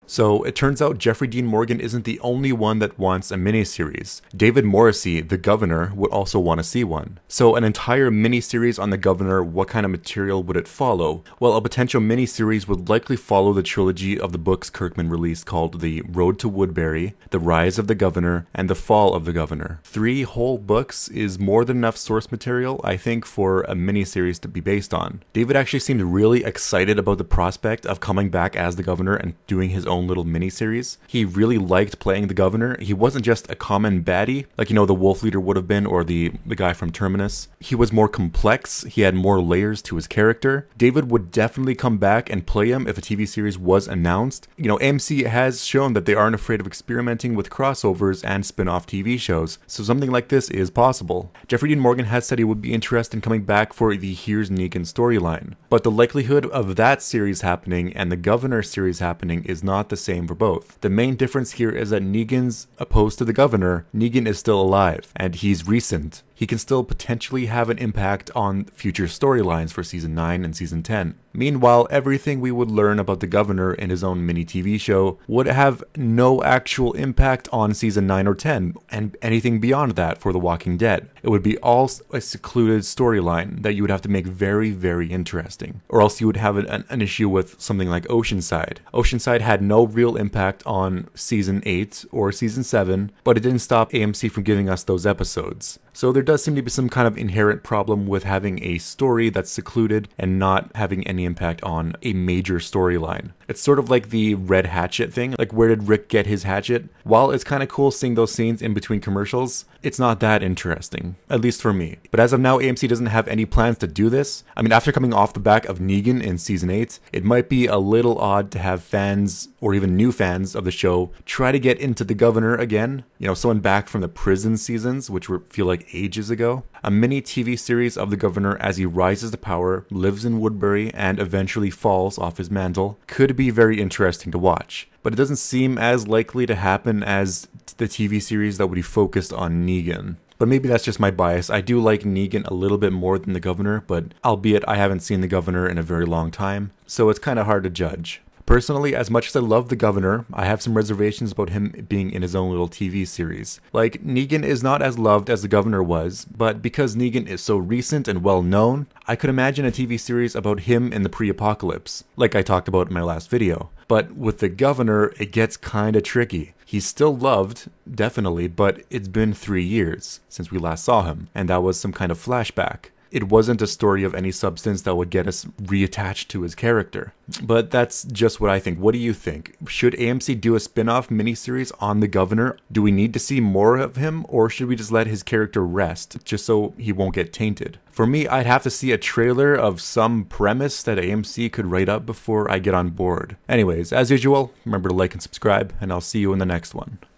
So it turns out Jeffrey Dean Morgan isn't the only one that wants a miniseries. David Morrissey, the governor, would also want to see one. So an entire miniseries on the governor, what kind of material would it follow? Well, a potential miniseries would likely follow the trilogy of the books Kirkman released called The Road to Woodbury, The Rise of the Governor, and The Fall of the Governor. 3 whole books is more than enough source material, I think, for a miniseries to be based on. David actually seemed really excited about the prospect of coming back as the governor and doing his own little miniseries. He really liked playing the governor. He wasn't just a common baddie, like, the Wolf Leader would have been, or the guy from Terminus. He was more complex. He had more layers to his character. David would definitely come back and play him if a TV series was announced. AMC has shown that they aren't afraid of experimenting with crossovers and spin-off TV shows, so something like this is possible. Jeffrey Dean Morgan has said he would be interested in coming back for the Here's Negan storyline, but the likelihood of that series happening and the Governor series happening is not the same for both. The main difference here is that Negan's opposed to the Governor. Negan is still alive, and he's recent. He can still potentially have an impact on future storylines for Season 9 and Season 10. Meanwhile, everything we would learn about the Governor in his own mini TV show would have no actual impact on Season 9 or 10, and anything beyond that for The Walking Dead. It would be all a secluded storyline that you would have to make very, very interesting. Or else you would have an issue with something like Oceanside. Oceanside had no real impact on Season 8 or Season 7, but it didn't stop AMC from giving us those episodes. So there does seem to be some kind of inherent problem with having a story that's secluded and not having any impact on a major storyline. It's sort of like the red hatchet thing, like where did Rick get his hatchet? While it's kind of cool seeing those scenes in between commercials, it's not that interesting, at least for me. But as of now, AMC doesn't have any plans to do this. I mean, after coming off the back of Negan in Season 8, it might be a little odd to have fans, or even new fans of the show, try to get into the Governor again. Someone back from the prison seasons, which feel like ages ago. A mini TV series of the Governor as he rises to power, lives in Woodbury, and eventually falls off his mantle could be very interesting to watch. But it doesn't seem as likely to happen as the TV series that would be focused on Negan. But maybe that's just my bias. I do like Negan a little bit more than the Governor, but albeit I haven't seen the Governor in a very long time, so it's kind of hard to judge. Personally, as much as I love the Governor, I have some reservations about him being in his own little TV series. Like, Negan is not as loved as the Governor was, but because Negan is so recent and well known, I could imagine a TV series about him in the pre-apocalypse, like I talked about in my last video. But with the Governor, it gets kinda tricky. He's still loved, definitely, but it's been 3 years since we last saw him, and that was some kind of flashback. It wasn't a story of any substance that would get us reattached to his character. But that's just what I think. What do you think? Should AMC do a spin-off miniseries on the Governor? Do we need to see more of him, or should we just let his character rest, just so he won't get tainted? For me, I'd have to see a trailer of some premise that AMC could write up before I get on board. Anyways, as usual, remember to like and subscribe, and I'll see you in the next one.